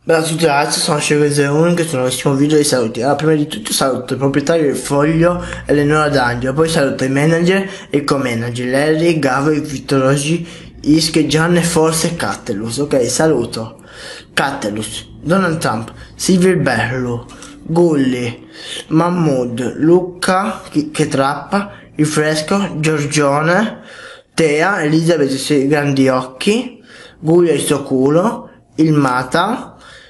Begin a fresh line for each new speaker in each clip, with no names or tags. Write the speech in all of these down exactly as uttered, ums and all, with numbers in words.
Bella a tutti ragazzi, sono Scego zero uno in questo nuovissimo video di saluti. Allora, prima di tutto saluto il proprietario del Foglio, Eleonora D'Angelo, poi saluto i manager e i co-manager, Larry, Gavo, Vittorosi, Isch, Gian e forse Cattelus. Ok, saluto Cattelus, Donald Trump, Silvio Bello, Gulli, Mahmood, Luca chi, che trappa, il Fresco, Giorgione, Tea, Elisabeth e i suoi grandi occhi, Gulli e il suo culo, il Mata,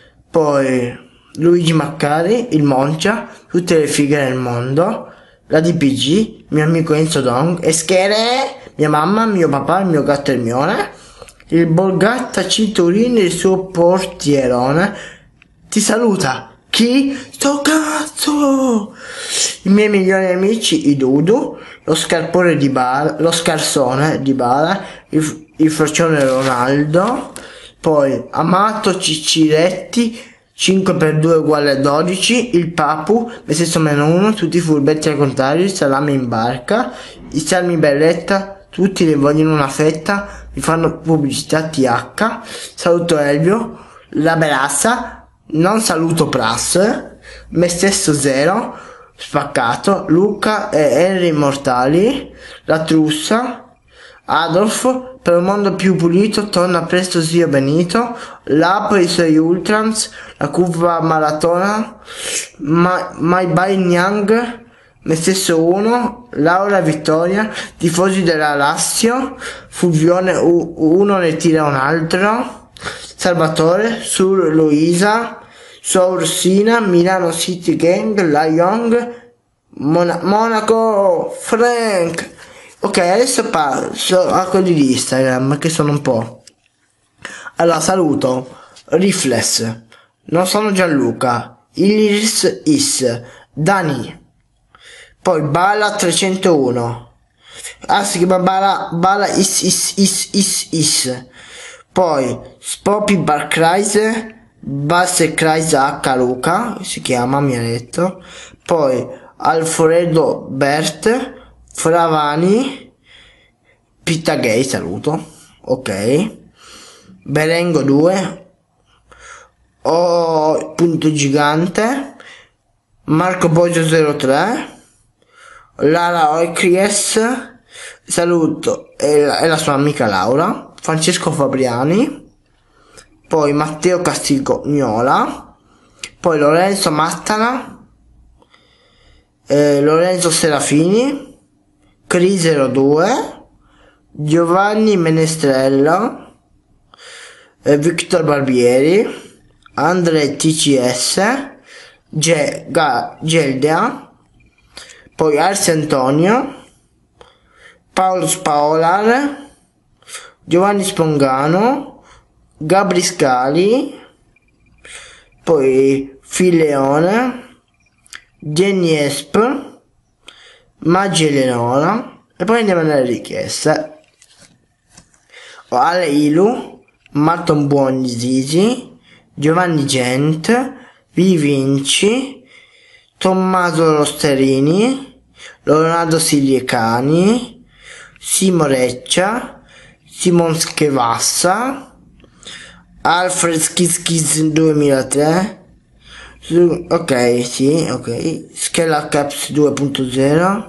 poi Luigi Maccari, il Moncia, tutte le fighe del mondo, la D P G, mio amico Enzo Dong, Eschere, mia mamma, mio papà, il mio gatto Hermione, il Bolgatta Cinturini, il suo portierone, ti saluta, chi? Sto cazzo! I miei migliori amici, i Dudu, lo scarpone di Bara, lo scarsone di Bara, il, il frocione Ronaldo, poi Amato Cicciretti, cinque per due uguale a dodici, il Papu, me stesso meno uno, tutti i furbetti al contrario, il salame in barca, i salmi belletta, tutti ne vogliono una fetta, mi fanno pubblicità T H, saluto Elvio, la Belassa, non saluto Pras, me stesso zero, spaccato, Luca e Henry Immortali, la Trussa, Adolf, per un mondo più pulito, torna presto zio Benito, l'Apo e i suoi Ultrams, la curva maratona, Ma, My Bai Nyang, me stesso uno, Laura Vittoria, tifosi della Lazio, Fulvione uno ne tira un altro, Salvatore, Sur Luisa, Sua Ursina, Milano City Gang, La Young, Mon Monaco, Frank. Ok, adesso passo a quelli di Instagram, che sono un po'. Allora, saluto Riflex, non sono Gianluca, Iris Is, Dani, poi Bala trecentouno, ah si chiama Bala, Bala Is Is Is Is Is, poi Spoppy Barkreise, Basse Kreise H Luca, si chiama, mi ha detto, poi Alfredo Bert, Fravani, Pittagay, saluto, ok, Berengo due, O punto gigante, Marco Boggio zero tre, Lara Oikries, saluto, e la, e la sua amica Laura, Francesco Fabriani, poi Matteo Castignola, poi Lorenzo Mattana, eh, Lorenzo Serafini, Cri zero due, Giovanni Menestrella, eh, Victor Barbieri, Andre T C S, Ge Ga Geldea, poi Arsi Antonio, Paolo Spaolar, Giovanni Spongano, Gabri Scali, poi Fileone, Jenny Esp, Maggi Eleonora, e poi andiamo nelle richieste. Ho Ale Ilu, Marton Buoni Zizi, Giovanni Gent, Vivinci, Tommaso Rosterini, Leonardo Siliecani, Simo Reccia, Simon Schevassa, Alfred Skizkiz duemilatré, ok, sì, ok, Schella Caps due punto zero,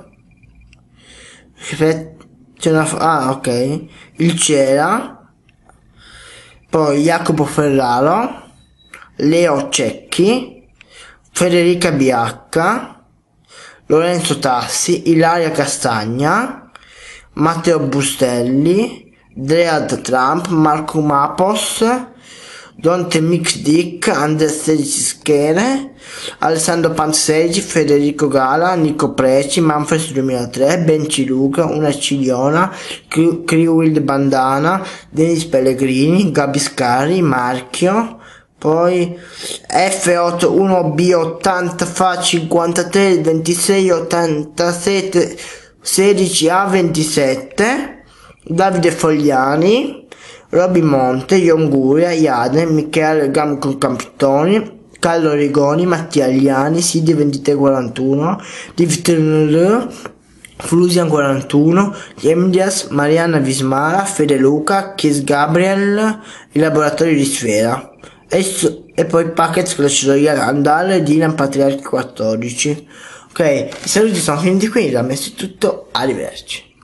c'è una, ah, ok, il Cera, poi Jacopo Ferraro, Leo Cecchi, Federica B H, Lorenzo Tassi, Ilaria Castagna, Matteo Bustelli, Dread Trump, Marco Mapos, Dante Mix Dick, Andres sedici Schere, Alessandro Panzegi, Federico Gala, Nico Preci, Manfred duemilatré, Benci Luca, Una Cigliona, Kriwild Bandana, Denis Pellegrini, Gabi Scari, Marchio, poi F ottantuno B ottanta Fa cinquantatré ventisei ottantasette sedici A ventisette, Davide Fogliani, Roby Monte, Ionguria, Iade, Michele Gamco Camptoni, Carlo Rigoni, Mattia Agliani, Sidi ventitré quarantuno, Div Flusian quarantuno, Emdias, Mariana Vismara, Fede Luca, Kiss Gabriel, il laboratorio di Sfera. e, so, e poi Packets Clash Royale Andale Dylan Patriarchi quattordici. Ok, i saluti sono finiti qui, da me è tutto, arrivederci.